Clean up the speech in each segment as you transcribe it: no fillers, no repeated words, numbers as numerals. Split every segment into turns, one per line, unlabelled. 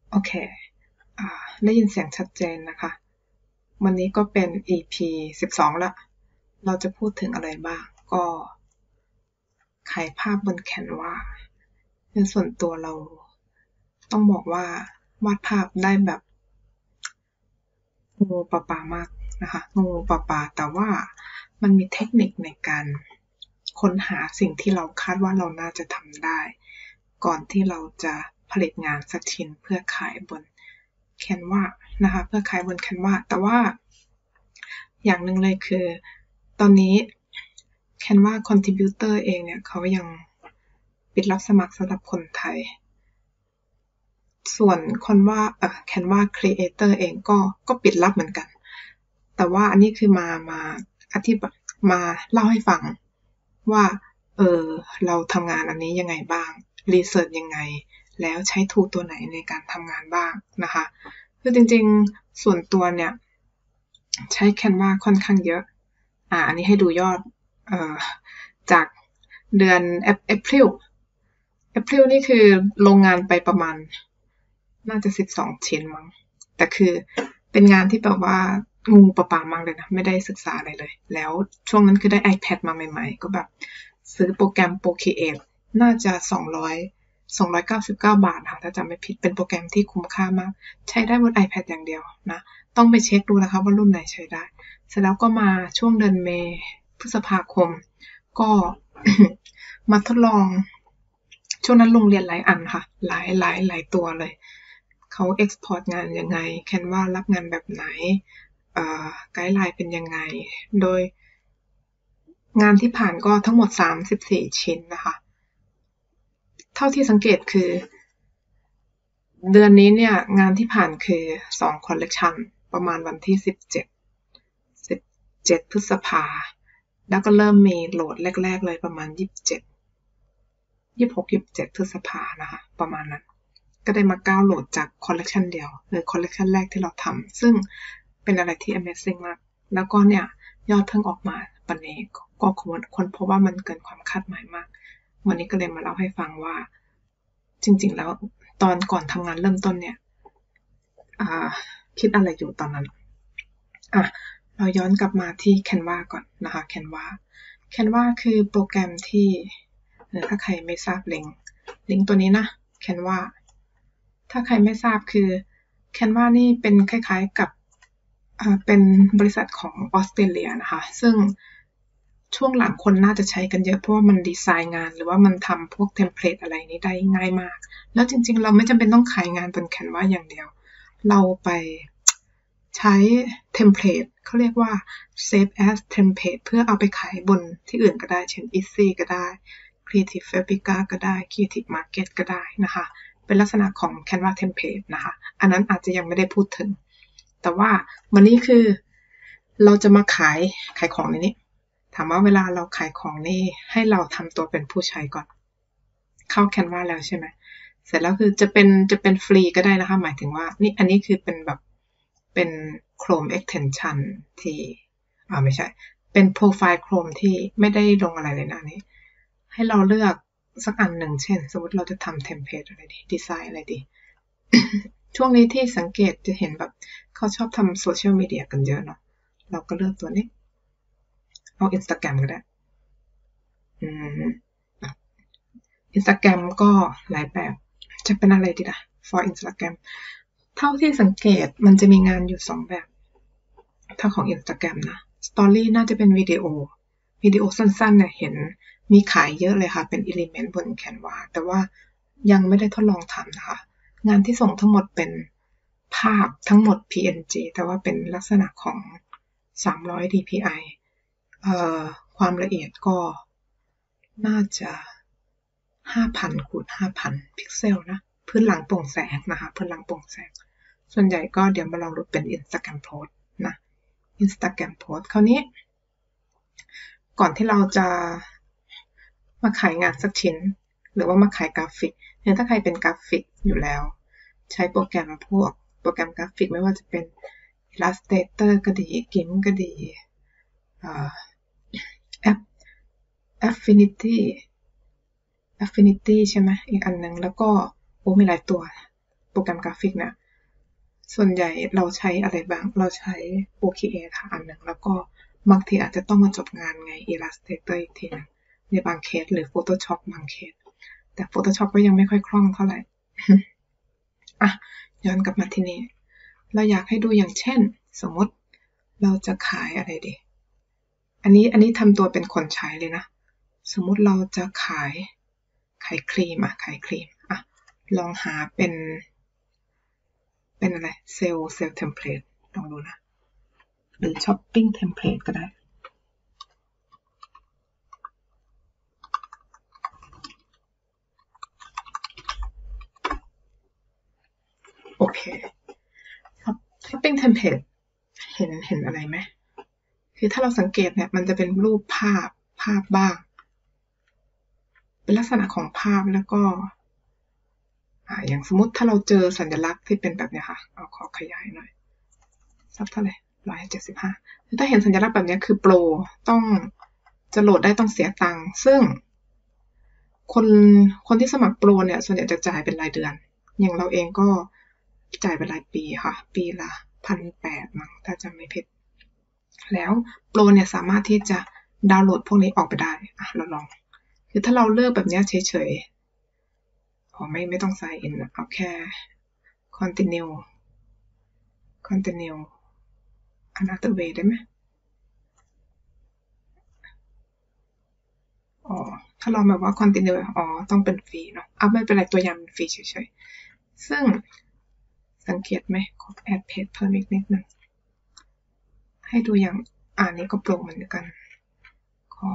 โอเคได้ยินเสียงชัดเจนนะคะ วันนี้ก็เป็น EP 12ละเราจะพูดถึงอะไรบ้าง ก็ขายภาพบนแคนวาในส่วนตัวเราต้องบอกว่าวาดภาพได้แบบงูปลาปามากนะคะงูปลาปาแต่ว่ามันมีเทคนิคในการค้นหาสิ่งที่เราคาดว่าเราน่าจะทำได้ ก่อนที่เราจะผลิตงานสักชิ้นเพื่อขายบนแคนวานะคะเพื่อขายบนแคนวาแต่ว่าอย่างหนึ่งเลยคือตอนนี้ Canva Contributor เองเนี่ยเขายังปิดรับสมัครสำหรับคนไทย ส่วนCanva Creator เองก็ปิดรับเหมือนกัน แต่ว่าอันนี้คือมาอธิบายมาเล่าให้ฟังว่าเราทำงานอันนี้ยังไงบ้างรีเสิร์ชยังไงแล้วใช้ทูลตัวไหนในการทำงานบ้างนะคะคือจริงๆส่วนตัวเนี่ยใช้ Canva ค่อนข้างเยอะอันนี้ให้ดูยอดจากเดือน April นี่คือลงงานไปประมาณน่าจะ12ชิ้นมั้งแต่คือเป็นงานที่แบบว่างูปลาปามากเลยนะไม่ได้ศึกษาอะไรเลยแล้วช่วงนั้นคือได้ iPad มาใหม่ๆก็แบบซื้อโปรแกรม Procreate น่าจะ299 บาทค่ะถ้าจำไม่ผิดเป็นโปรแกรมที่คุ้มค่ามากใช้ได้บน iPad อย่างเดียวนะต้องไปเช็คดูนะคะว่ารุ่นไหนใช้ได้เสร็จแล้วก็มาช่วงเดือนพฤษภาคมก็ มาทดลองช่วงนั้นลงเรียนหลายอันค่ะหลายตัวเลยเขาเอ็กซ์พอร์ตงานยังไงแคนวารับงานแบบไหนไกด์ไลน์เป็นยังไงโดยงานที่ผ่านก็ทั้งหมด34ชิ้นนะคะเท่าที่สังเกตคือเดือนนี้เนี่ยงานที่ผ่านคือ2คอลเลกชันประมาณวันที่17พฤษภาแล้วก็เริ่มมีโหลดแรกๆเลยประมาณ26-27พฤษภานะคะประมาณนั้นก็ได้มา9โหลดจากคอลเลกชันเดียวหรือคอลเลกชันแรกที่เราทำซึ่งเป็นอะไรที่ Amazing มากแล้วก็เนี่ยยอดเพิ่งออกมาวันนี้ก็คนพบว่ามันเกินความคาดหมายมากวันนี้ก็เลยมาเล่าให้ฟังว่าจริงๆแล้วตอนก่อนทำงานเริ่มต้นเนี่ยคิดอะไรอยู่ตอนนั้นเราย้อนกลับมาที่ Canva ก่อนนะคะ Canva คือโปรแกรมที่ถ้าใครไม่ทราบลิงก์ตัวนี้นะ Canva ถ้าใครไม่ทราบคือ Canva นี่เป็นคล้ายๆกับเป็นบริษัทของออสเตรเลียนะคะซึ่งช่วงหลังคนน่าจะใช้กันเยอะเพราะว่ามันดีไซน์งานหรือว่ามันทำพวกเทมเพลตอะไรนี้ได้ง่ายมากแล้วจริงๆเราไม่จำเป็นต้องขายงานบน Canva อย่างเดียวเราไปใช้เทมเพลตเขาเรียกว่า save as template เพื่อเอาไปขายบนที่อื่นก็ได้เช่น Etsy ก็ได้ Creative Fabrica ก็ได้ Creative Market ก็ได้นะคะเป็นลักษณะของ Canva template นะคะอันนั้นอาจจะยังไม่ได้พูดถึงแต่ว่าวันนี้คือเราจะมาขายของในนี้ถามว่าเวลาเราขายของนี่ให้เราทำตัวเป็นผู้ใช้ก่อนเข้า Canva แล้วใช่ไหมเสร็จแล้วคือจะเป็นฟรีก็ได้นะคะหมายถึงว่านี่อันนี้คือเป็นแบบเป็น Chrome extension ที่ไม่ใช่เป็นโปรไฟล์ Chrome ที่ไม่ได้ลงอะไรเลยนะนี้ให้เราเลือกสักอันหนึ่งเช่นสมมติเราจะทำเทมเพลตอะไรดีดีไซน์อะไรดี ช่วงนี้ที่สังเกตจะเห็นแบบเขาชอบทำโซเชียลมีเดียกันเยอะเนาะเราก็เลือกตัวนี้เอา Instagram ก็ได้Instagram ก็หลายแบบจะเป็นอะไรดีล่ะ for Instagram เท่าที่สังเกตมันจะมีงานอยู่2แบบถ้าของ Instagram นะ Story น่าจะเป็นวิดีโอสั้นๆเนี่ยเห็นมีขายเยอะเลยค่ะเป็น Element บน Canva แต่ว่ายังไม่ได้ทดลองทำนะคะงานที่ส่งทั้งหมดเป็นภาพทั้งหมด PNG แต่ว่าเป็นลักษณะของ300 dpi ความละเอียดก็น่าจะ5,000 คูณ 5,000 พิกเซลนะพื้นหลังโปร่งแสงนะคะพื้นหลังโปร่งแสงส่วนใหญ่ก็เดี๋ยวมาลองดูเป็น Instagram Post นะ Instagram Post คราวนี้ก่อนที่เราจะมาขายงานสักชิ้นหรือว่ามาขายกราฟิกเนี่ยถ้าใครเป็นกราฟิกอยู่แล้วใช้โปรแกรมกราฟิกไม่ว่าจะเป็น Illustrator ก็ดี GIMP ก็ดีAffinity ใช่ไหมอีกอันหนึ่งแล้วก็มีหลายตัวโปรแกรมกราฟิกเนี่ยส่วนใหญ่เราใช้อะไรบ้างเราใช้ Procreate ค่ะอันหนึ่งแล้วก็บางทีอาจจะต้องมาจบงานไง Illustrator อีกทีนึงในบางเคสหรือ Photoshop บางเคสแต่ Photoshop ก็ยังไม่ค่อยคล่องเท่าไหร่ อ่ะย้อนกลับมาที่นี่เราอยากให้ดูอย่างเช่นสมมติเราจะขายอะไรดีอันนี้ทำตัวเป็นคนใช้เลยนะสมมติเราจะขายครีมขายครีมลองหาเป็นอะไรเซลล์เทมเพลตลองดูนะหรือช้อปปิ้งเทมเพลตก็ได้โอเคช้อปปิ้งเทมเพลตเห็นอะไรไหมคือถ้าเราสังเกตเนี่ยมันจะเป็นรูปภาพบ้างเป็นลักษณะของภาพแล้วก็อย่างสมมติถ้าเราเจอสัญลักษณ์ที่เป็นแบบนี้ค่ะเอาขอขยายหน่อยสักเท่าไหร่175ถ้าเห็นสัญลักษณ์แบบนี้คือโปรต้องจะโหลดได้ต้องเสียตังค์ซึ่งคนที่สมัครโปรเนี่ยส่วนใหญ่จะจ่ายเป็นรายเดือนอย่างเราเองก็จ่ายเป็นรายปีค่ะปีละ1,800มั้งถ้าจำไม่ผิดแล้วโปรเนี่ยสามารถที่จะดาวน์โหลดพวกนี้ออกไปได้เราลองคือถ้าเราเลือกแบบนี้เฉยๆไม่ต้อง sign in เอาแค่ continue another way ได้ไหมถ้าเราแบบว่า continue ต้องเป็นฟรีเนาะไม่เป็นไรตัวอย่างเป็นฟรีเฉยๆซึ่งสังเกตไหมขอ add page เพิ่มอีกนิดนึงให้ดูอย่างนี้ก็โปรเหมือนกันขอ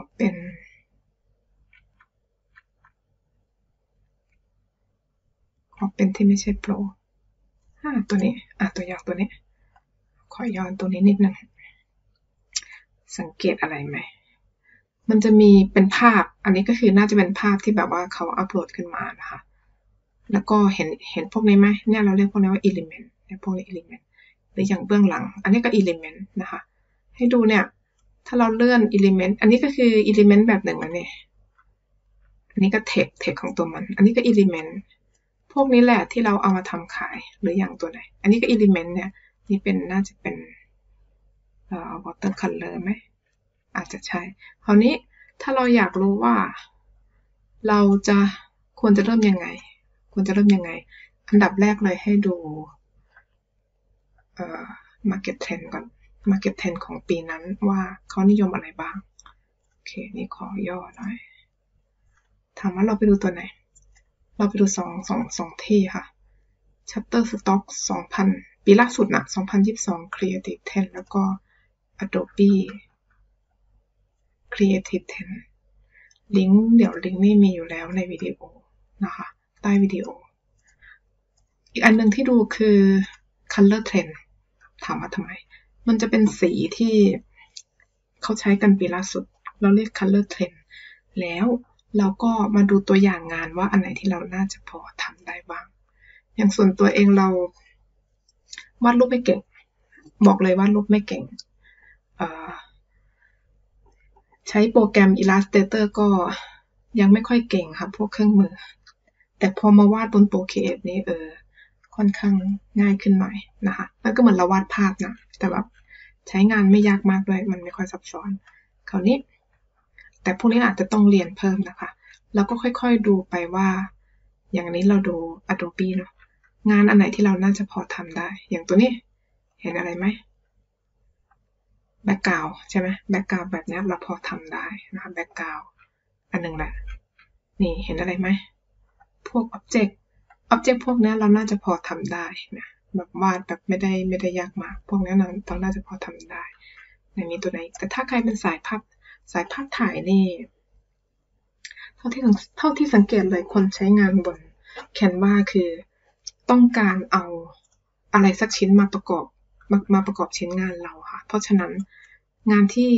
เป็นที่ไม่ใช่โปรตัวนี้ตัวอย่างตัวนี้ขอย้อนตัวนี้นิดนึงสังเกตอะไรไหมมันจะมีเป็นภาพอันนี้ก็คือน่าจะเป็นภาพที่แบบว่าเขาอัปโหลดขึ้นมานะคะแล้วก็เห็นพวกนี้ไหมเนี่ยเราเรียกพวกนี้ว่า element พวกนี้ element หรืออย่างเบื้องหลังอันนี้ก็ element นะคะให้ดูเนี่ยถ้าเราเลื่อน element อันนี้ก็คือ element แบบหนึ่งอันนี้ก็ text ของตัวมันอันนี้ก็ element พวกนี้แหละที่เราเอามาทำขายหรืออย่างตัวไหนอันนี้ก็ element เนี่ยนี่น่าจะเป็นwatercolor ไหมอาจจะใช่คราวนี้ถ้าเราอยากรู้ว่าเราจะควรจะเริ่มยังไงอันดับแรกเลยให้ดูmarket trend ก่อน market trend ของปีนั้นว่าเขานิยมอะไรบ้างโอเคนี่ขอย่อหน่อยถามว่าเราไปดูตัวไหนเราไปดูสองที่ค่ะ Shutterstock 2000ปีล่าสุดนะ2022 Creative 10แล้วก็ Adobe Creative 10ลิงก์นี่มีอยู่แล้วในวิดีโอนะคะใต้วิดีโออีกอันหนึ่งที่ดูคือ Color Trend ถามว่าทำไมมันจะเป็นสีที่เขาใช้กันปีล่าสุดเราเรียก Color Trend แล้วเราก็มาดูตัวอย่างงานว่าอันไหนที่เราน่าจะพอทำได้บ้างอย่างส่วนตัวเองเราวาดรูปไม่เก่งบอกเลยวาดรูปไม่เก่งใช้โปรแกรม Illustrator ก็ยังไม่ค่อยเก่งค่ะพวกเครื่องมือแต่พอมาวาดบน Procreate นี้ค่อนข้างง่ายขึ้นหน่อยนะคะมันก็เหมือนเราวาดภาพนะแต่แบบใช้งานไม่ยากมากด้วยมันไม่ค่อยซับซ้อนคราวนี้แต่พวกนี้อาจจะต้องเรียนเพิ่มนะคะแล้วก็ค่อยๆดูไปว่าอย่างนี้เราดู Adobe เนาะงานอันไหนที่เราน่าจะพอทำได้อย่างตัวนี้เห็นอะไรไหมแบ็คกราวด์ใช่ไหมแบ็คกราวด์แบบนี้เราพอทำได้นะคะแบ็คกราวด์อันหนึ่งแหละนี่เห็นอะไรไหมพวก object พวกนี้เราน่าจะพอทำได้นะแบบวาดแบบไม่ได้ยากมากพวกนี้เราน่าจะพอทำได้มีตัวไหนแต่ถ้าใครเป็นสายภาพถ่ายนี่เท่าที่สังเกตเลยคนใช้งานบน Canva คือต้องการเอาอะไรสักชิ้นมาประกอบชิ้นงานเราค่ะเพราะฉะนั้นงานที่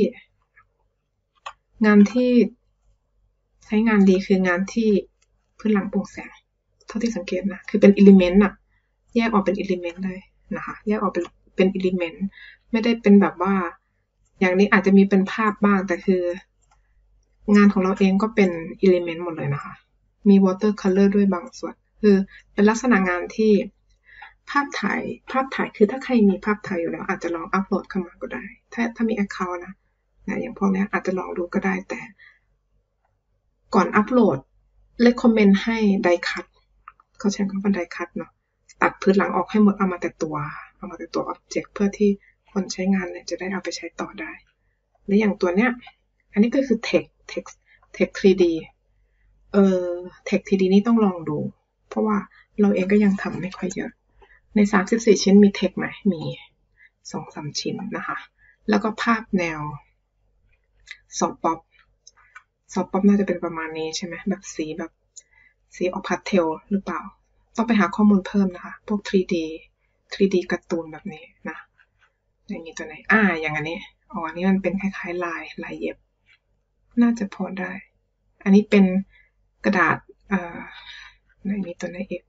ใช้งานดีคืองานที่พื้นหลังโปร่งแสงเท่าที่สังเกตนะคือเป็น element แยกออกเป็น element เลยนะคะแยกออกเป็น element ไม่ได้เป็นแบบว่าอย่างนี้อาจจะมีเป็นภาพบ้างแต่คืองานของเราเองก็เป็น element หมดเลยนะคะมี watercolor ด้วยบางส่วนคือเป็นลักษณะงานที่ภาพถ่ายคือถ้าใครมีภาพถ่ายอยู่แล้วอาจจะลองอัปโหลดเข้ามาก็ได้ถ้ามี account นะอย่างพวกนี้อาจจะลองดูก็ได้แต่ก่อนอัปโหลด recommend ให้ไดคัทเขาใช้คำว่าไดคัทเนาะตัดพื้นหลังออกให้หมดเอามาแต่ตัว object เพื่อที่คนใช้งานเนี่ยจะได้เอาไปใช้ต่อได้และอย่างตัวเนี้ยอันนี้ก็คือ text 3D text 3D นี่ต้องลองดูเพราะว่าเราเองก็ยังทำไม่ค่อยเยอะใน34ชิ้นมี text ไหมมี 2-3 ชิ้นนะคะแล้วก็ภาพแนวซอฟต์ป๊อปน่าจะเป็นประมาณนี้ใช่ไหมแบบสีออกพาสเทลหรือเปล่าต้องไปหาข้อมูลเพิ่มนะคะพวก 3D การ์ตูนแบบนี้นะอย่างนี้ตัวไหนอย่างอันนี้อันนี้มันเป็นคล้ายๆลายเย็บน่าจะพอได้อันนี้เป็นกระดาษไหนมีตัวไหนอีก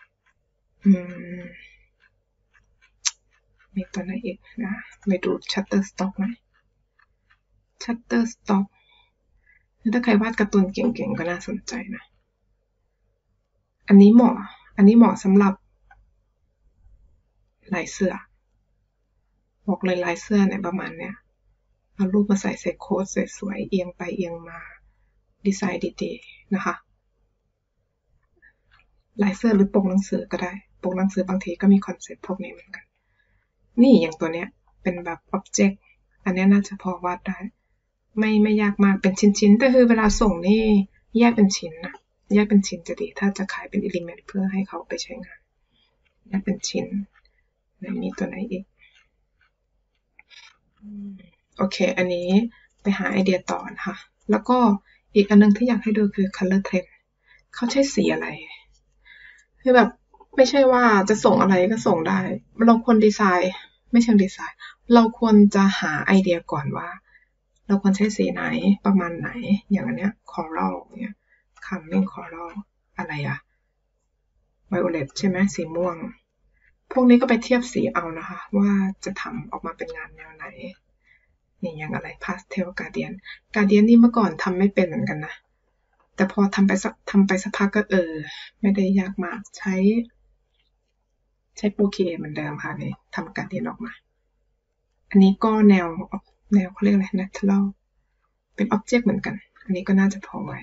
มีตัวไหนอีกนะไปดู Shutterstock ไหม Shutterstock ถ้าใครวาดการ์ตูนเก่งๆก็น่าสนใจนะอันนี้เหมาะสำหรับลายเสื้อบอกเลยลายเสื้อเนี่ยประมาณเนี้ยเอารูปมาใส่โค้ดสวยๆเอียงไปเอียงมาดีไซน์ดีๆนะคะลายเสื้อหรือปกหนังสือก็ได้ปกหนังสือบางทีก็มีคอนเซ็ปต์พวกนี้เหมือนกันนี่อย่างตัวเนี้ยเป็นแบบอ็อบเจกต์อันนี้น่าจะพอวาดได้ไม่ยากมากเป็นชิ้นๆแต่คือเวลาส่งนี่แยกเป็นชิ้นนะแยกเป็นชิ้นจะดีถ้าจะขายเป็นอิเลเมนต์เพื่อให้เขาไปใช้งานแยกเป็นชิ้นมีตัวไหนอีกโอเคอันนี้ไปหาไอเดียต่อนะคะแล้วก็อีกอันนึงที่อยากให้ดูคือ color trend เขาใช้สีอะไรคือแบบไม่ใช่ว่าจะส่งอะไรก็ส่งได้เราควรดีไซน์ไม่เชิงดีไซน์เราควรจะหาไอเดียก่อนว่าเราควรใช้สีไหนประมาณไหนอย่างอันเนี้ย coral เนี่ย coming coral อะไรviolet ใช่ไหมสีม่วงพวกนี้ก็ไปเทียบสีเอานะคะว่าจะทำออกมาเป็นงานแนวไหนนี่อย่างอะไร pastel guardian นี่เมื่อก่อนทำไม่เป็นเหมือนกันนะแต่พอทำไปสักพักก็ไม่ได้ยากมากใช้โปรเคเหมือนเดิมค่ะนี่ทำguardianออกมาอันนี้ก็แนวเขาเรียกอะไร natural เป็น object เหมือนกันอันนี้ก็น่าจะพอไว้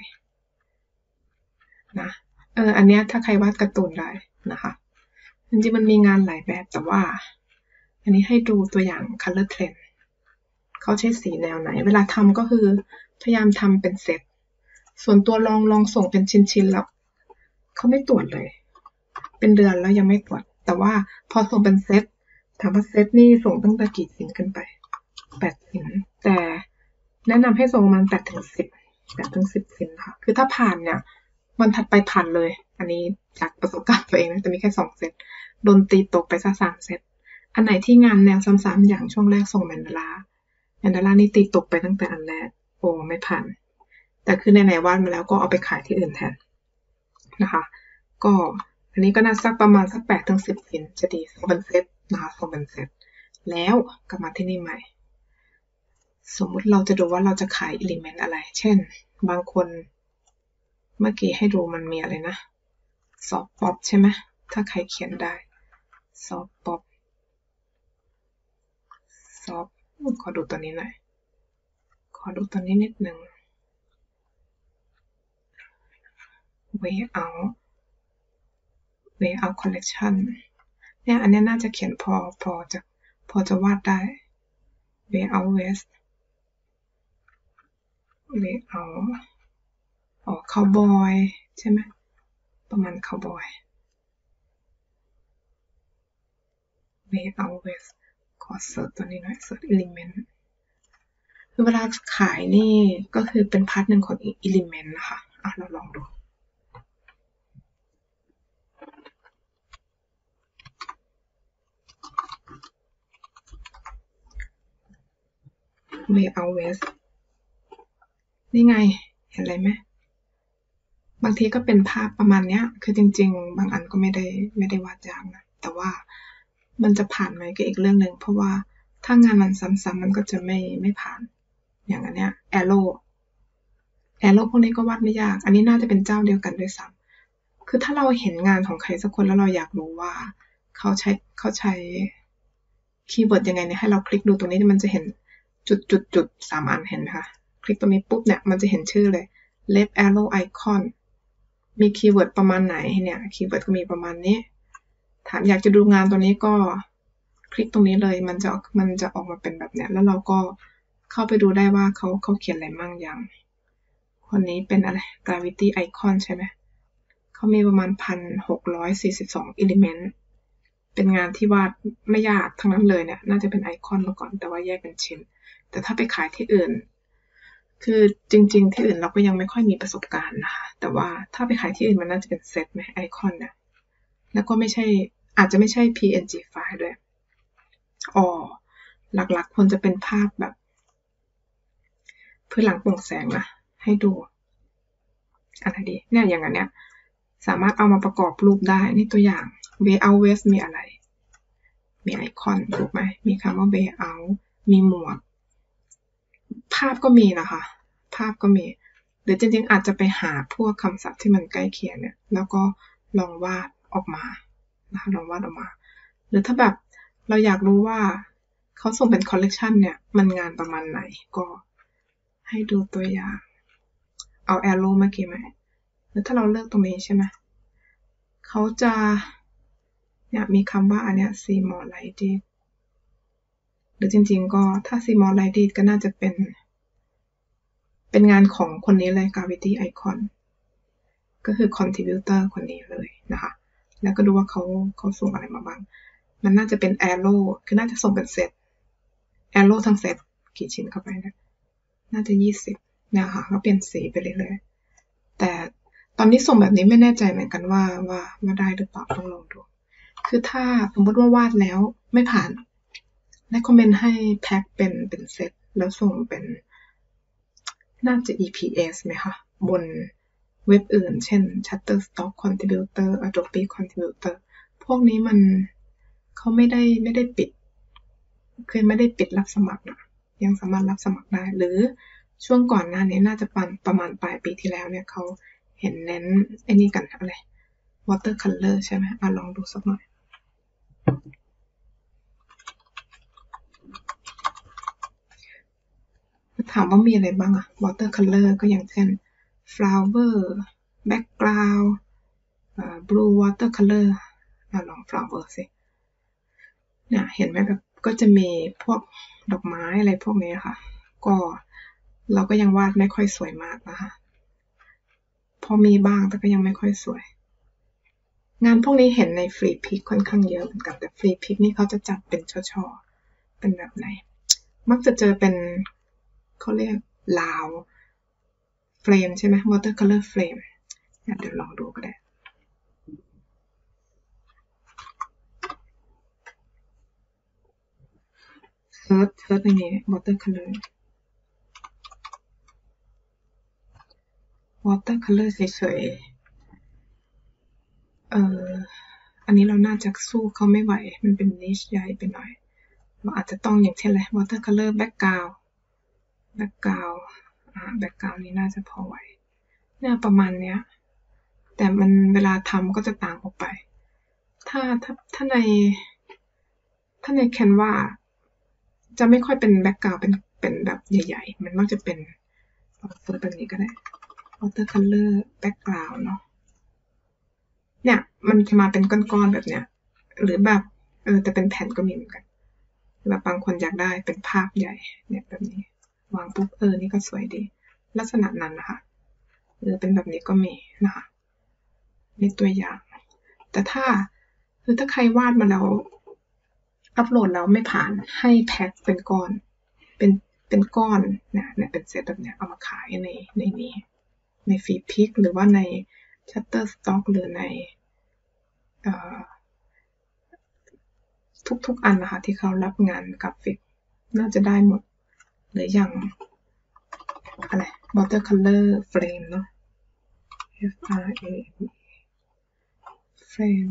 นะอันนี้ถ้าใครวาดการ์ตูนได้นะคะจริงๆมันมีงานหลายแบบแต่ว่าอันนี้ให้ดูตัวอย่าง color trend เขาใช้สีแนวไหนเวลาทำก็คือพยายามทำเป็นเซตส่วนตัวลองส่งเป็นชิ้นๆแล้วเขาไม่ตรวจเลยเป็นเดือนแล้วยังไม่ตรวจแต่ว่าพอส่งเป็นเซตถามว่าเซตนี่ส่งตั้งแต่กี่ชิ้นขึ้นไป8ชิ้นแต่แนะนำให้ส่งประมาณ8 ถึง 10ชิ้นค่ะคือถ้าผ่านเนี่ยวันถัดไปผ่านเลยอันนี้จากประสบการณ์ตัวเองนะแต่มีแค่2เซตโดนตีตกไปซะ3เซตอันไหนที่งานแนวซ้ำๆอย่างช่วงแรกส่งแมนดารานี่ตีตกไปตั้งแต่อันแรกไม่ผ่านแต่คือไหนๆวาดมาแล้วก็เอาไปขายที่อื่นแทนนะคะก็อันนี้ก็น่าสักประมาณสัก8 ถึง 10ชิ้นจะดีส่งเป็นเซตนะคะส่งเป็นเซตแล้วกลับมาที่นี่ใหม่สมมุติเราจะดูว่าเราจะขายอิเลเมนต์อะไรเช่นบางคนเมื่อกี้ให้ดูมันมีอะไรนะซอฟต์ป๊อปใช่ไหมถ้าใครเขียนได้ซอฟต์ป๊อปขอดูตัวนี้หน่อยขอดูตัวนี้นิดนึง layout collection เนี่ยอันนี้น่าจะเขียนพอจะวาดได้ layout west layout cowboy ใช่ไหมประมาณ cowboy layout west ขอเสิร์ชตัวนี้หน่อยเสิร์ช element คือเวลาขายนี่ก็คือเป็นพาร์ทหนึ่งของ element นะคะเราลองดูlayout west นี่ไงเห็นอะไรไหมบางทีก็เป็นภาพประมาณเนี้ยคือจริงๆบางอันก็ไม่ได้วาดยากนะแต่ว่ามันจะผ่านไหมก็อีกเรื่องหนึ่งเพราะว่าถ้างานมันซ้ำๆมันก็จะไม่ผ่านอย่างอันเนี้ยแอโร่พวกนี้ก็วาดไม่ยากอันนี้น่าจะเป็นเจ้าเดียวกันด้วยซ้ำคือถ้าเราเห็นงานของใครสักคนแล้วเราอยากรู้ว่าเขาใช้คีย์เวิร์ดยังไงเนี่ยให้เราคลิกดูตรงนี้มันจะเห็นจุด3 อันเห็นไหมคะคลิกตรงนี้ปุ๊บเนี่ยมันจะเห็นชื่อเลย left arrow icon มีคีย์เวิร์ดประมาณไหนเนี่ยคีย์เวิร์ดก็มีประมาณนี้ถามอยากจะดูงานตัวนี้ก็คลิกตรงนี้เลยมันจะออกมาเป็นแบบเนี้ยแล้วเราก็เข้าไปดูได้ว่าเขาเขียนอะไรมั่งอย่างคนนี้เป็นอะไร gravity icon ใช่ไหมเขามีประมาณ 1,642 element เป็นงานที่วาดไม่ยากทั้งนั้นเลยเนี่ยน่าจะเป็นไอคอนมาก่อนแต่ว่าแยกเป็นชิ้นแต่ถ้าไปขายที่อื่นคือจริงๆที่อื่นเราก็ยังไม่ค่อยมีประสบการณ์นะคะแต่ว่าถ้าไปขายที่อื่นมันน่าจะเป็นเซตไหมไอคอนเนี่ยแล้วก็ไม่ใช่อาจจะไม่ใช่ PNG ไฟล์ด้วยหลักๆควรจะเป็นภาพแบบพื้นหลังโปร่งแสงนะให้ดูอะไรดีเนี่ยอย่างอันเนี้ยสามารถเอามาประกอบรูปได้นี่ตัวอย่าง Layout West มีอะไรมีไอคอนถูกไหมมีคำว่า Layout มีหมวดภาพก็มีนะคะภาพก็มีหรือจริงๆอาจจะไปหาพวกคำศัพท์ที่มันใกล้เคียงเนี่ยแล้วก็ลองวาดออกมานะคะลองวาดออกมาหรือถ้าแบบเราอยากรู้ว่าเขาส่งเป็นคอลเลกชันเนี่ยมันงานประมาณไหนก็ให้ดูตัวอย่างเอาแอโร่เมื่อกี้ไหมหรือถ้าเราเลือกตรงนี้ใช่ไหมเขาจะเนี่ยมีคำว่าอันเนี้ย see more like this หรือจริงๆก็ถ้า see more like this ก็น่าจะเป็นงานของคนนี้เลย gravity icon ก็คือ contributor คนนี้เลยนะคะแล้วก็ดูว่าเขาส่งอะไรมาบ้างมันน่าจะเป็น arrow คือน่าจะส่งเป็นเซต arrow ทั้งเซตกี่ชิ้นเข้าไปนะน่าจะ20เนี่ยค่ะก็เปลี่ยนสีไปเรื่อยๆแต่ตอนนี้ส่งแบบนี้ไม่แน่ใจเหมือนกันว่าได้หรือเปล่าต้องลองดูคือถ้าสมมติว่าวาดแล้วไม่ผ่านrecommend ให้แพ็คเป็นเซตแล้วส่งเป็นน่าจะ EPS ไหมคะบนเว็บอื่นเช่น Shutterstock Contributor Adobe Contributor พวกนี้มันเขาไม่ได้ปิดคือไม่ได้ปิดรับสมัครนะยังสามารถรับสมัครได้หรือช่วงก่อนหน้านี้น่าจะประมาณปลายปีที่แล้วเนี่ยเขาเห็นเน้นไอ้นี่กันอะไร watercolor ใช่ไหมลองดูสักหน่อยถามว่ามีอะไรบ้างอะ watercolor ก็อย่างเช่น flower background blue watercolor ลอง flower สิเนี่ยเห็นไหมแบบก็จะมีพวกดอกไม้อะไรพวกนี้ค่ะก็เราก็ยังวาดไม่ค่อยสวยมากนะคะพอมีบ้างแต่ก็ยังไม่ค่อยสวยงานพวกนี้เห็นในฟรีพิกค่อนข้างเยอะเหมือนกันแต่ฟรีพิกนี่เขาจะจัดเป็นช่อๆเป็นแบบไหนมักจะเจอเป็นเขาเรียกลาวเฟรมใช่ไหม watercolor frame เดี๋ยวลองดูก็ได้เซิร์ชในนี้ watercolor เฉยๆอันนี้เราน่าจะสู้เขาไม่ไหวมันเป็นนิชใหญ่ไปหน่อยเราอาจจะต้องอย่างเช่นอะไร watercolor background นี้น่าจะพอไหวเนี่ยประมาณเนี้ยแต่มันเวลาทำก็จะต่างออกไปถ้าใน Canva จะไม่ค่อยเป็น background เป็นแบบใหญ่ๆมันมักจะเป็นเปิดแบบนี้ก็ได้ watercolor background เนาะเนี่ยมันจะมาเป็นก้อนๆแบบเนี้ยหรือแบบแต่เป็นแผ่นก็มีเหมือนกันแบบบางคนอยากได้เป็นภาพใหญ่เนี่ยแบบนี้วางปุ๊บนี่ก็สวยดีลักษณะนั้นนะคะเป็นแบบนี้ก็มีนะคะนี่ตัวอย่างแต่ถ้าใครวาดมาแล้วอัปโหลดแล้วไม่ผ่านให้แพ็คเป็นก้อนเป็นก้อนเนี่ยเป็นเซตแบบเนี้ยเอามาขายในนี้ในฟรีพิกหรือว่าใน Shutterstock หรือในทุกอันนะคะที่เขารับงานกราฟิกน่าจะได้หมดหรืออย่างอะไร watercolor frame เนาะ frame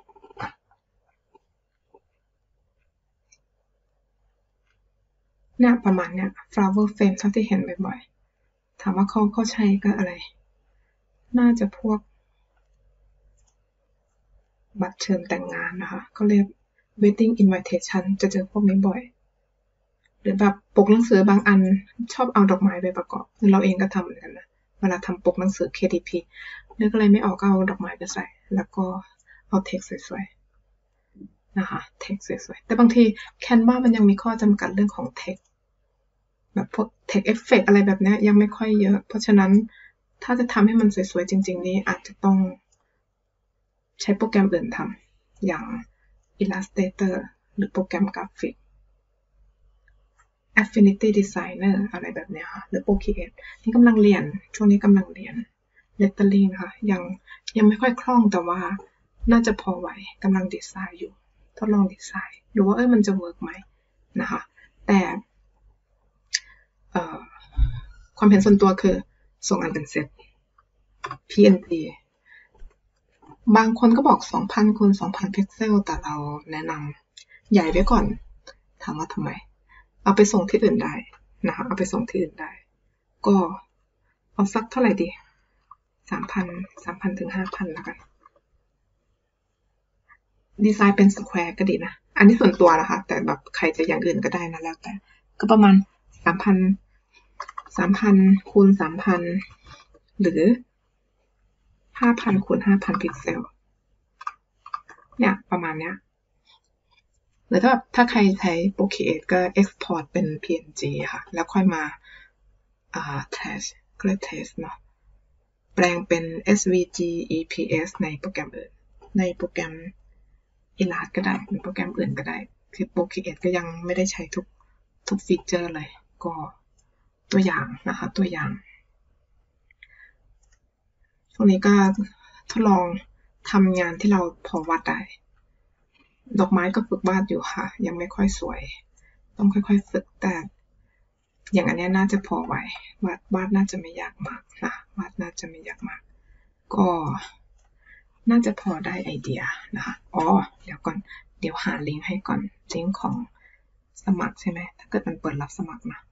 เนี่ยประมาณเนี้ย flower frame เท่าที่เห็นบ่อยๆถามว่าเขาใช้ก็อะไรน่าจะพวกบัตรเชิญแต่งงานนะคะเขาเรียก wedding invitation จะเจอพวกนี้บ่อยหรือแบบปกหนังสือบางอันชอบเอาดอกไม้ไปประกอบเราเองก็ทำเหมือนกันนะเวลาทำปกหนังสือ KDP นึกอะไรไม่ออกก็เอาดอกไม้ไปใส่แล้วก็เอาเท็กซ์สวยๆนะคะเท็กซ์สวยๆแต่บางที Canva มันยังมีข้อจำกัดเรื่องของเท็กซ์แบบพวกเท็กซ์เอฟเฟกต์อะไรแบบนี้ยังไม่ค่อยเยอะเพราะฉะนั้นถ้าจะทำให้มันสวยๆจริงๆนี้อาจจะต้องใช้โปรแกรมอื่นทำอย่าง Illustrator หรือโปรแกรมกราฟิก Affinity Designer อะไรแบบนี้ค่ะหรือ Procreate นี่กำลังเรียนช่วงนี้กำลังเรียน Lettering นะคะยังไม่ค่อยคล่องแต่ว่าน่าจะพอไหวกำลังดีไซน์อยู่ทดลองดีไซน์ดูว่ามันจะเวิร์กไหมนะคะแต่ความเห็นส่วนตัวคือส่งอันเป็นเซต PNG บางคนก็บอก 2,000 คูณ 2,000 พิกเซลแต่เราแนะนำใหญ่ไว้ก่อนถามว่าทำไมเอาไปส่งที่อื่นได้นะคะเอาไปส่งที่อื่นได้ก็เอาสักเท่าไหร่ดี 3,000 ถึง 5,000 แล้วกันดีไซน์เป็นสแควร์ก็ดีนะอันนี้ส่วนตัวนะคะแต่แบบใครจะอย่างอื่นก็ได้นะแล้วแต่ก็ประมาณ 3,000 คูณ 3,000 หรือ 5,000 คูณ 5,000 พิกเซลเนี่ยประมาณเนี้ยหรือถ้าใครใช้ Procreate ก็ export เป็น PNG ค่ะแล้วค่อยมาtrash ก็เรียก trash เนาะแปลงเป็น SVG EPS ในโปรแกรมอื่นในโปรแกรม Illustrator ก็ได้ในโปรแกรมอื่นก็ได้คือ Procreate ก็ยังไม่ได้ใช้ทุกฟีเจอร์เลยก็ตัวอย่างนะคะตัวอย่างช่วงนี้ก็ทดลองทำงานที่เราพอวาดได้ดอกไม้ก็ฝึกวาดอยู่ค่ะยังไม่ค่อยสวยต้องค่อยๆฝึกแต่อย่างอันนี้น่าจะพอไหววาดน่าจะไม่ยากมากนะวาดน่าจะไม่ยากมากก็น่าจะพอได้ไอเดียนะคะเดี๋ยวก่อนเดี๋ยวหาลิงก์ให้ก่อนลิงก์ของสมัครใช่ไหมถ้าเกิดมันเปิดรับสมัครนะ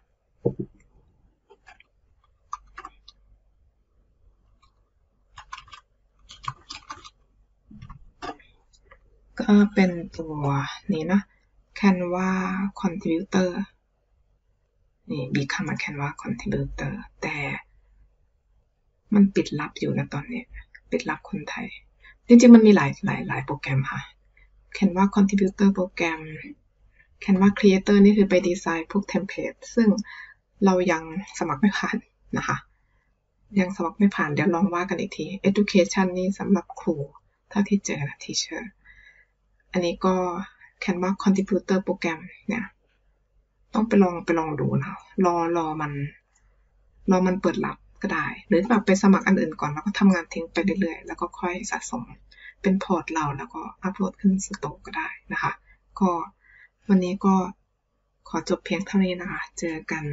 ก็เป็นตัวนี้นะ Canva Contributor นี่ Become a Canva Contributor แต่มันปิดรับอยู่นะตอนนี้ปิดรับคนไทยจริงๆมันมีหลายโปรแกรมค่ะ Canva Contributor โปรแกรม Canva Creator นี่คือไปดีไซน์พวกเทมเพลตซึ่งเรายังสมัครไม่ผ่านนะคะยังสมัครไม่ผ่านเดี๋ยวลองว่ากันอีกที Education นี่สำหรับครูเท่าที่เจอนะ Teacher อันนี้ก็ Canva Contributor โปรแกรมเนี่ยต้องไปลองดูนะรอมันเปิดรับก็ได้หรือแบบไปสมัครอันอื่นก่อนแล้วก็ทำงานทิ้งไปเรื่อยๆแล้วก็ค่อยสะสมเป็นพอร์ตเราแล้วก็อัพโหลดขึ้นสโตร์ก็ได้นะคะก็วันนี้ก็ขอจบเพียงเท่านี้นะคะเจอกัน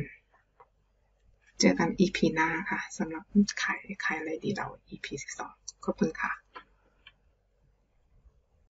EP หน้าค่ะสำหรับขายอะไรดีเรา EP 12ขอบคุณค่ะ